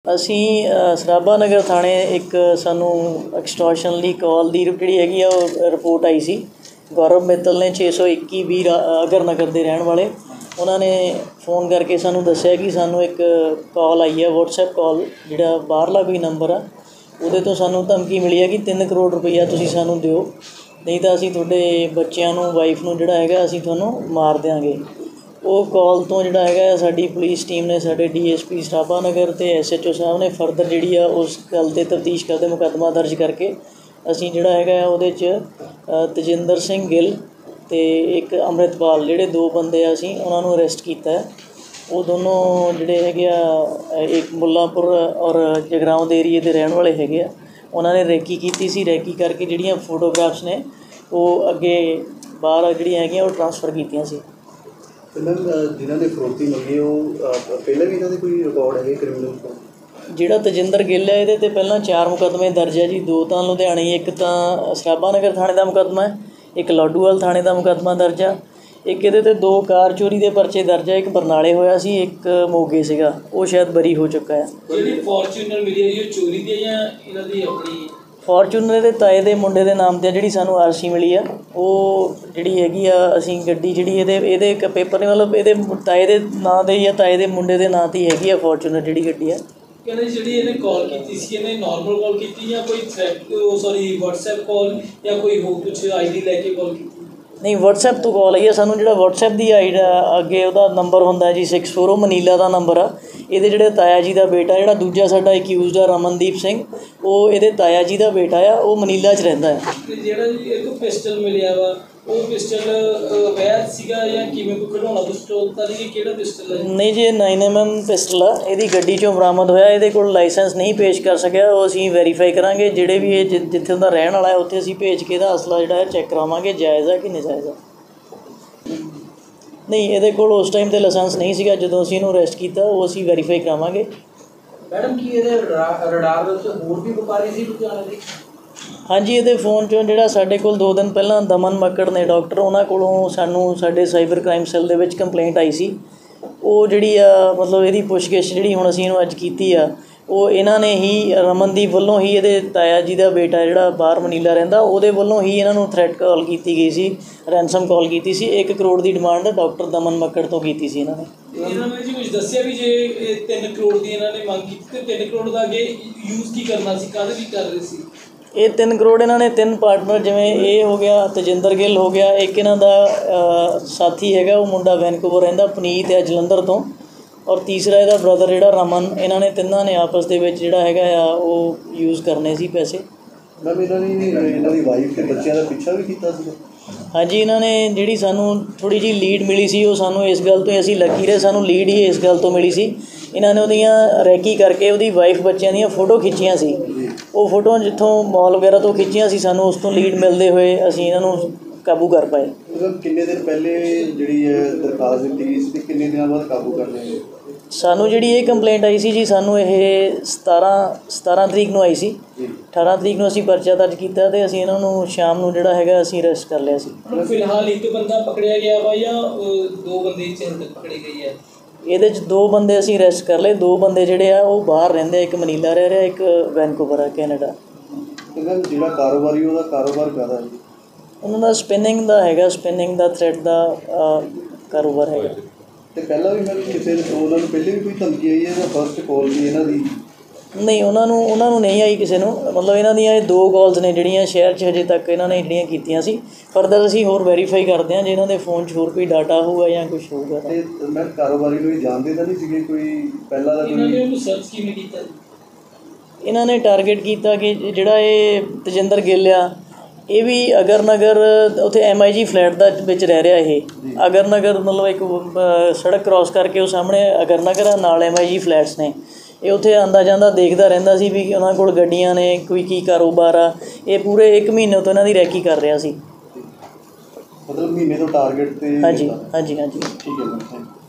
ਅਸੀਂ ਸਰਾਭਾ ਨਗਰ ਥਾਣੇ ਇੱਕ ਸਾਨੂੰ ਐਕਸਟੋਰਸ਼ਨ ਲਈ ਕਾਲ ਦੀ ਜਿਹੜੀ ਹੈਗੀ ਆ ਉਹ ਰਿਪੋਰਟ ਆਈ ਸੀ। ਗੌਰਵ ਮਿੱਤਲ ਨੇ 621 ਵੀਰ ਅਗਰ ਨਗਰ ਦੇ ਰਹਿਣ ਵਾਲੇ, ਉਹਨਾਂ ਨੇ फ़ोन ਕਰਕੇ ਸਾਨੂੰ ਦੱਸਿਆ ਕਿ ਸਾਨੂੰ ਇੱਕ ਕਾਲ ਆਈ ਹੈ WhatsApp ਕਾਲ, ਜਿਹੜਾ ਬਾਹਰਲਾ ਕੋਈ ਨੰਬਰ ਆ ਉਹਦੇ ਤੋਂ ਸਾਨੂੰ ਧਮਕੀ ਮਿਲੀ ਹੈ ਕਿ 3 ਕਰੋੜ ਰੁਪਈਆ ਤੁਸੀਂ ਸਾਨੂੰ ਦਿਓ, ਨਹੀਂ ਤਾਂ ਅਸੀਂ ਤੁਹਾਡੇ ਬੱਚਿਆਂ ਨੂੰ, ਵਾਈਫ ਨੂੰ ਜਿਹੜਾ ਹੈਗਾ ਅਸੀਂ ਤੁਹਾਨੂੰ ਮਾਰ ਦਿਆਂਗੇ। ਉਹ ਕਾਲ ਤੋਂ ਜਿਹੜਾ ਹੈਗਾ ਸਾਡੀ ਪੁਲਿਸ ਟੀਮ ਨੇ, ਸਾਡੇ DSP ਸਰਾਭਾ ਨਗਰ ਅਤੇ SHO ਸਾਹਿਬ ਨੇ ਫਰਦਰ ਜਿਹੜੀ ਆ ਉਸ ਗੱਲ 'ਤੇ ਤਫਤੀਸ਼ ਕਰਦੇ ਮੁਕੱਦਮਾ ਦਰਜ ਕਰਕੇ ਅਸੀਂ ਜਿਹੜਾ ਹੈਗਾ ਉਹਦੇ 'ਚ ਤਜਿੰਦਰ ਸਿੰਘ ਗਿੱਲ ਅਤੇ ਇੱਕ ਅੰਮ੍ਰਿਤਪਾਲ, ਜਿਹੜੇ 2 ਬੰਦੇ ਆ ਅਸੀਂ ਉਹਨਾਂ ਨੂੰ ਅਰੈਸਟ ਕੀਤਾ। ਉਹ ਦੋਨੋਂ ਜਿਹੜੇ ਹੈਗੇ ਆ ਇੱਕ ਮੁੱਲਾਂਪੁਰ ਔਰ ਜਗਰਾਓਂ ਦੇ ਏਰੀਏ ਦੇ ਰਹਿਣ ਵਾਲੇ ਹੈਗੇ ਆ। ਉਹਨਾਂ ਨੇ ਰੈਕੀ ਕੀਤੀ ਸੀ, ਰੈਕੀ ਕਰਕੇ ਜਿਹੜੀਆਂ ਫੋਟੋਗ੍ਰਾਫਸ ਨੇ ਉਹ ਅੱਗੇ ਬਾਹਰ ਜਿਹੜੀਆਂ ਹੈਗੀਆਂ ਉਹ ਟਰਾਂਸਫਰ ਕੀਤੀਆਂ ਸੀ। ਅਤੇ ਮੈਮ ਜਿਨ੍ਹਾਂ ਨੇ ਫਰੋਤੀ ਮੰਗੀ ਉਹ ਪਹਿਲਾਂ ਵੀ ਇਹਨਾਂ ਦੇ ਕੋਈ ਰਿਕਾਰਡ ਹੈਗੇ ਕ੍ਰਿਮੀਨਲ? ਜਿਹੜਾ ਤਜਿੰਦਰ ਗਿੱਲ ਹੈ ਇਹਦੇ 'ਤੇ ਪਹਿਲਾਂ 4 ਮੁਕੱਦਮੇ ਦਰਜ ਹੈ ਜੀ। 2 ਤਾਂ ਲੁਧਿਆਣੇ, ਇੱਕ ਤਾਂ ਸਰਾਭਾ ਨਗਰ ਥਾਣੇ ਦਾ ਮੁਕੱਦਮਾ ਹੈ, ਇੱਕ ਲਾਡੂਵਾਲ ਥਾਣੇ ਦਾ ਮੁਕੱਦਮਾ ਦਰਜ ਆ। ਇੱਕ ਇਹਦੇ 'ਤੇ 2 ਕਾਰ ਚੋਰੀ ਦੇ ਪਰਚੇ ਦਰਜ ਆ, ਇੱਕ ਬਰਨਾਲੇ ਹੋਇਆ ਸੀ, ਇੱਕ ਮੋਗੇ ਸੀਗਾ, ਉਹ ਸ਼ਾਇਦ ਬਰੀ ਹੋ ਚੁੱਕਾ ਹੈ। ਜਿਹੜੀ ਫੋਰਚੂਨਰ ਮਿਲੀ ਹੈ ਉਹ ਚੋਰੀ ਦੀ ਜਾਂ ਇਹਨਾਂ ਦੀ ਆਪਣੀ? ਫੋਰਚੂਨਰ ਦੇ ਤਾਏ ਦੇ ਮੁੰਡੇ ਦੇ ਨਾਮ 'ਤੇ ਜਿਹੜੀ ਸਾਨੂੰ RC ਮਿਲੀ ਆ, ਉਹ ਜਿਹੜੀ ਹੈਗੀ ਆ ਅਸੀਂ ਗੱਡੀ ਜਿਹੜੀ ਇਹਦੇ ਇੱਕ ਪੇਪਰ ਨਹੀਂ, ਮਤਲਬ ਇਹਦੇ ਤਾਏ ਦੇ ਨਾਂ 'ਤੇ ਜਾਂ ਤਾਏ ਦੇ ਮੁੰਡੇ ਦੇ ਨਾਂ 'ਤੇ ਹੀ ਹੈਗੀ ਆ ਫੋਰਚੂਨਰ ਜਿਹੜੀ ਗੱਡੀ ਆ। ਕਹਿੰਦੇ ਜਿਹੜੀ ਇਹਨੇ ਕਾਲ ਕੀਤੀ ਸੀ, ਇਹਨੇ ਨੋਰਮਲ ਕਾਲ ਕੀਤੀ ਜਾਂ ਕੋਈ WhatsApp ਕਾਲ ਜਾਂ ਕੋਈ ਹੋਰ ਕੁਛ ID ਲੈ ਕੇ ਕਾਲ ਕੀਤੀ? ਨਹੀਂ, WhatsApp ਤੋਂ ਕਾਲ ਆਈ ਹੈ ਸਾਨੂੰ। ਜਿਹੜਾ WhatsApp ਦੀ ਅੱਗੇ ਉਹਦਾ ਨੰਬਰ ਹੁੰਦਾ ਜੀ 64, ਉਹ ਮਨੀਲਾ ਦਾ ਨੰਬਰ ਆ। ਇਹਦੇ ਜਿਹੜੇ ਤਾਇਆ ਜੀ ਦਾ ਬੇਟਾ, ਜਿਹੜਾ ਦੂਜਾ ਸਾਡਾ ਅਕਿਊਜ਼ਡ ਆ ਰਮਨਦੀਪ ਸਿੰਘ, ਉਹ ਇਹਦੇ ਤਾਇਆ ਜੀ ਦਾ ਬੇਟਾ ਆ, ਉਹ ਮਨੀਲਾ 'ਚ ਰਹਿੰਦਾ ਹੈ। ਅਤੇ ਜਿਹੜਾ ਜੀ ਇੱਕ ਪਿਸਟਲ ਮਿਲਿਆ ਵਾ, ਉਹ ਪਿਸਟਲ ਵੈਦ ਸੀਗਾ ਜਾਂ ਕਿਵੇਂ ਕੋਈ ਖਿਡੌਣਾ ਪਿਸਟਲ ਤਾਂ ਨਹੀਂ? ਕਿਹੜਾ ਪਿਸਟਲ ਹੈ? ਨਹੀਂ ਜੀ, 9mm ਪਿਸਟਲ ਆ, ਇਹਦੀ ਗੱਡੀ 'ਚੋਂ ਬਰਾਮਦ ਹੋਇਆ। ਇਹਦੇ ਕੋਲ ਲਾਇਸੈਂਸ ਨਹੀਂ ਪੇਸ਼ ਕਰ ਸਕਿਆ, ਉਹ ਅਸੀਂ ਵੈਰੀਫਾਈ ਕਰਾਂਗੇ। ਜਿਹੜੇ ਵੀ ਇਹ ਜਿੱਥੇ ਉਹਦਾ ਰਹਿਣ ਵਾਲਾ ਹੈ ਉੱਥੇ ਅਸੀਂ ਭੇਜ ਕੇ ਇਹਦਾ ਅਸਲਾ ਜਿਹੜਾ ਹੈ ਚੈੱਕ ਕਰਾਵਾਂਗੇ, ਜਾਇਜ਼ ਆ ਕਿ ਨਜਾਇਜ਼ ਆ। ਨਹੀਂ, ਇਹਦੇ ਕੋਲ ਉਸ ਟਾਈਮ 'ਤੇ ਲਾਇਸੈਂਸ ਨਹੀਂ ਸੀਗਾ ਜਦੋਂ ਅਸੀਂ ਇਹਨੂੰ ਅਰੈਸਟ ਕੀਤਾ, ਉਹ ਅਸੀਂ ਵੈਰੀਫਾਈ ਕਰਾਵਾਂਗੇ। ਮੈਡਮ ਕੀ ਇਹਦੇ ਰਡਾਰ ਦੇ ਉੱਤੇ ਹੋਰ ਵੀ ਵਪਾਰੀ ਸੀ ਲੁਧਿਆਣੇ ਦੇ? ਹਾਂਜੀ, ਇਹਦੇ ਫ਼ੋਨ 'ਚੋਂ ਜਿਹੜਾ ਸਾਡੇ ਕੋਲ 2 ਦਿਨ ਪਹਿਲਾਂ ਦਮਨ ਮੱਕੜ ਨੇ ਡਾਕਟਰ, ਉਹਨਾਂ ਕੋਲੋਂ ਸਾਨੂੰ ਸਾਡੇ ਸਾਈਬਰ ਕ੍ਰਾਈਮ ਸੈੱਲ ਦੇ ਵਿੱਚ ਕੰਪਲੇਂਟ ਆਈ ਸੀ। ਉਹ ਜਿਹੜੀ ਆ ਮਤਲਬ ਇਹਦੀ ਪੁੱਛਗਿੱਛ ਜਿਹੜੀ ਹੁਣ ਅਸੀਂ ਇਹਨੂੰ ਅੱਜ ਕੀਤੀ ਆ, ਉਹ ਇਹਨਾਂ ਨੇ ਹੀ ਰਮਨਦੀਪ ਵੱਲੋਂ ਹੀ, ਇਹਦੇ ਤਾਇਆ ਜੀ ਦਾ ਬੇਟਾ ਜਿਹੜਾ ਬਾਹਰ ਮਨੀਲਾ ਰਹਿੰਦਾ, ਉਹਦੇ ਵੱਲੋਂ ਹੀ ਇਹਨਾਂ ਨੂੰ ਥ੍ਰੈਟ ਕਾਲ ਕੀਤੀ ਗਈ ਸੀ, ਰੈਂਸਮ ਕਾਲ ਕੀਤੀ ਸੀ। 1 ਕਰੋੜ ਦੀ ਡਿਮਾਂਡ ਡਾਕਟਰ ਦਮਨ ਮੱਕੜ ਤੋਂ ਕੀਤੀ ਸੀ ਇਹਨਾਂ ਨੇ। ਇਹਨਾਂ ਨੇ ਜੀ ਕੁਝ ਦੱਸਿਆ ਵੀ ਜੇ 3 ਕਰੋੜ ਦੀ ਇਹਨਾਂ ਨੇ ਮੰਗ ਕੀਤੀ ਅਤੇ 3 ਕਰੋੜ ਦਾ ਅੱਗੇ ਯੂਜ਼ ਕੀ ਕਰਨਾ ਸੀ, ਕਾਹਦੇ ਲਈ ਕਰ ਰਹੇ ਸੀ? ਇਹ 3 ਕਰੋੜ ਇਹਨਾਂ ਨੇ 3 ਪਾਰਟਨਰ, ਜਿਵੇਂ ਇਹ ਹੋ ਗਿਆ ਤਜਿੰਦਰ ਗਿੱਲ ਹੋ ਗਿਆ, ਇੱਕ ਇਹਨਾਂ ਦਾ ਸਾਥੀ ਹੈਗਾ ਉਹ ਮੁੰਡਾ ਵੈਨਕੂਵਰ ਰਹਿੰਦਾ, ਪੁਨੀਤ ਹੈ ਜਲੰਧਰ ਤੋਂ, ਔਰ ਤੀਸਰਾ ਇਹਦਾ ਬ੍ਰਦਰ ਜਿਹੜਾ ਰਮਨ। ਇਹਨਾਂ ਨੇ ਤਿੰਨਾਂ ਨੇ ਆਪਸ ਦੇ ਵਿੱਚ ਜਿਹੜਾ ਹੈਗਾ ਆ ਉਹ ਯੂਜ਼ ਕਰਨੇ ਸੀ ਪੈਸੇ। ਮੈਮ ਇਹਨਾਂ ਦੀ ਵਾਈਫ ਅਤੇ ਬੱਚਿਆਂ ਦਾ ਪਿੱਛਾ ਵੀ ਕੀਤਾ ਸੀ? ਹਾਂਜੀ, ਇਹਨਾਂ ਨੇ ਜਿਹੜੀ ਸਾਨੂੰ ਥੋੜ੍ਹੀ ਜਿਹੀ ਲੀਡ ਮਿਲੀ ਸੀ, ਉਹ ਸਾਨੂੰ ਇਸ ਗੱਲ ਤੋਂ ਅਸੀਂ ਲੱਗੀ ਰਹੇ, ਸਾਨੂੰ ਲੀਡ ਹੀ ਇਸ ਗੱਲ ਤੋਂ ਮਿਲੀ ਸੀ। ਇਹਨਾਂ ਨੇ ਉਹਦੀਆਂ ਰੈਕੀ ਕਰਕੇ ਉਹਦੀ ਵਾਈਫ ਬੱਚਿਆਂ ਦੀਆਂ ਫੋਟੋ ਖਿੱਚੀਆਂ ਸੀ। ਉਹ ਫੋਟੋਆਂ ਜਿੱਥੋਂ ਮਾਲ ਵਗੈਰਾ ਤੋਂ ਖਿੱਚੀਆਂ ਸੀ, ਸਾਨੂੰ ਉਸ ਤੋਂ ਲੀਡ ਮਿਲਦੇ ਹੋਏ ਅਸੀਂ ਇਹਨਾਂ ਨੂੰ ਕਾਬੂ ਕਰ ਪਾਏ। ਕਿੰਨੇ ਦਿਨ ਪਹਿਲੇ ਜਿਹੜੀ ਹੈ ਦਰਖਾਸਤ ਦਿੱਤੀ ਗਈ ਸੀ ਅਤੇ ਕਿੰਨੇ ਦਿਨਾਂ ਬਾਅਦ ਕਾਬੂ ਕਰ ਲਿਆ? ਸਾਨੂੰ ਜਿਹੜੀ ਇਹ ਕੰਪਲੇਂਟ ਆਈ ਸੀ ਜੀ, ਸਾਨੂੰ ਇਹ 17 ਤਰੀਕ ਨੂੰ ਆਈ ਸੀ। 18 ਤਰੀਕ ਨੂੰ ਅਸੀਂ ਪਰਚਾ ਦਰਜ ਕੀਤਾ ਅਤੇ ਅਸੀਂ ਇਹਨਾਂ ਨੂੰ ਸ਼ਾਮ ਨੂੰ ਜਿਹੜਾ ਹੈਗਾ ਅਸੀਂ ਅਰੈਸਟ ਕਰ ਲਿਆ ਸੀ। ਫਿਲਹਾਲ 1 ਬੰਦਾ ਪਕੜਿਆ ਗਿਆ ਵਾ ਜਾਂ 2 ਬੰਦੇ ਪਕੜੇ ਗਏ ਆ? ਇਹਦੇ 'ਚ 2 ਬੰਦੇ ਅਸੀਂ ਅਰੈਸਟ ਕਰ ਲਏ। 2 ਬੰਦੇ ਜਿਹੜੇ ਆ ਉਹ ਬਾਹਰ ਰਹਿੰਦੇ ਆ, ਇੱਕ ਮਨੀਲਾ ਰਹਿ ਰਿਹਾ, ਇੱਕ ਵੈਨਕੂਵਰ ਆ ਕੈਨੇਡਾ। ਜਿਹੜਾ ਕਾਰੋਬਾਰੀ ਉਹਦਾ ਕਾਰੋਬਾਰ ਕਾਹਦਾ ਜੀ? ਉਹਨਾਂ ਦਾ ਸਪਿਨਿੰਗ ਦਾ ਹੈਗਾ, ਸਪਿਨਿੰਗ ਦਾ ਥ੍ਰੈਡ ਦਾ ਕਾਰੋਬਾਰ ਹੈਗਾ। ਅਤੇ ਪਹਿਲਾਂ ਵੀ ਮੈਨੂੰ ਕਿਸੇ ਉਹਨਾਂ ਨੂੰ ਪਹਿਲੇ ਵੀ ਕੋਈ ਧਮਕੀ ਆਈ ਹੈ ਜਾਂ ਫਸਟ ਕਾਲ ਸੀ ਇਹਨਾਂ ਦੀ? ਨਹੀਂ, ਉਹਨਾਂ ਨੂੰ ਨਹੀਂ ਆਈ ਕਿਸੇ ਨੂੰ। ਮਤਲਬ ਇਹਨਾਂ ਦੀਆਂ ਇਹ 2 ਕਾਲਸ ਨੇ ਜਿਹੜੀਆਂ ਸ਼ਹਿਰ 'ਚ ਹਜੇ ਤੱਕ ਇਹਨਾਂ ਨੇ ਜਿਹੜੀਆਂ ਕੀਤੀਆਂ ਸੀ। ਫਰਦਰ ਅਸੀਂ ਹੋਰ ਵੈਰੀਫਾਈ ਕਰਦੇ ਹਾਂ ਜੇ ਇਹਨਾਂ ਦੇ ਫ਼ੋਨ 'ਚ ਹੋਰ ਕੋਈ ਡਾਟਾ ਹੋਊਗਾ ਜਾਂ ਕੁਛ ਹੋਊਗਾ। ਅਤੇ ਮੈਂ ਕਾਰੋਬਾਰੀ ਨੂੰ ਹੀ ਜਾਣਦੇ ਤਾਂ ਨਹੀਂ ਸੀਗੇ ਕੋਈ ਪਹਿਲਾਂ ਦਾ? ਇਹਨਾਂ ਨੇ ਉਹਨੂੰ ਸਰਚ ਕਿਵੇਂ ਕੀਤਾ? ਇਹਨਾਂ ਨੇ ਟਾਰਗੇਟ ਕੀਤਾ ਕਿ ਜਿਹੜਾ ਇਹ ਤਜਿੰਦਰ ਗਿੱਲ ਆ, ਇਹ ਵੀ ਅਗਰ ਨਗਰ ਉੱਥੇ MIG ਫਲੈਟ ਦਾ ਵਿੱਚ ਰਹਿ ਰਿਹਾ। ਇਹ ਅਗਰ ਨਗਰ ਮਤਲਬ ਇੱਕ ਸੜਕ ਕ੍ਰੋਸ ਕਰਕੇ ਉਹ ਸਾਹਮਣੇ ਅਗਰ ਨਗਰ ਆ, ਨਾਲ MIG ਫਲੈਟਸ ਨੇ। ਇਹ ਉੱਥੇ ਆਉਂਦਾ ਜਾਂਦਾ ਦੇਖਦਾ ਰਹਿੰਦਾ ਸੀ ਵੀ ਉਹਨਾਂ ਕੋਲ ਗੱਡੀਆਂ ਨੇ, ਕੋਈ ਕੀ ਕਾਰੋਬਾਰ ਆ। ਇਹ ਪੂਰੇ 1 ਮਹੀਨੇ ਤੋਂ ਇਹਨਾਂ ਦੀ ਰੈਕੀ ਕਰ ਰਿਹਾ ਸੀ। ਮਤਲਬ ਮਹੀਨੇ ਤੋਂ ਟਾਰਗੇਟ 'ਤੇ? ਹਾਂਜੀ। ਠੀਕ ਹੈ ਮੈਮ, ਥੈਂਕ ਯੂ।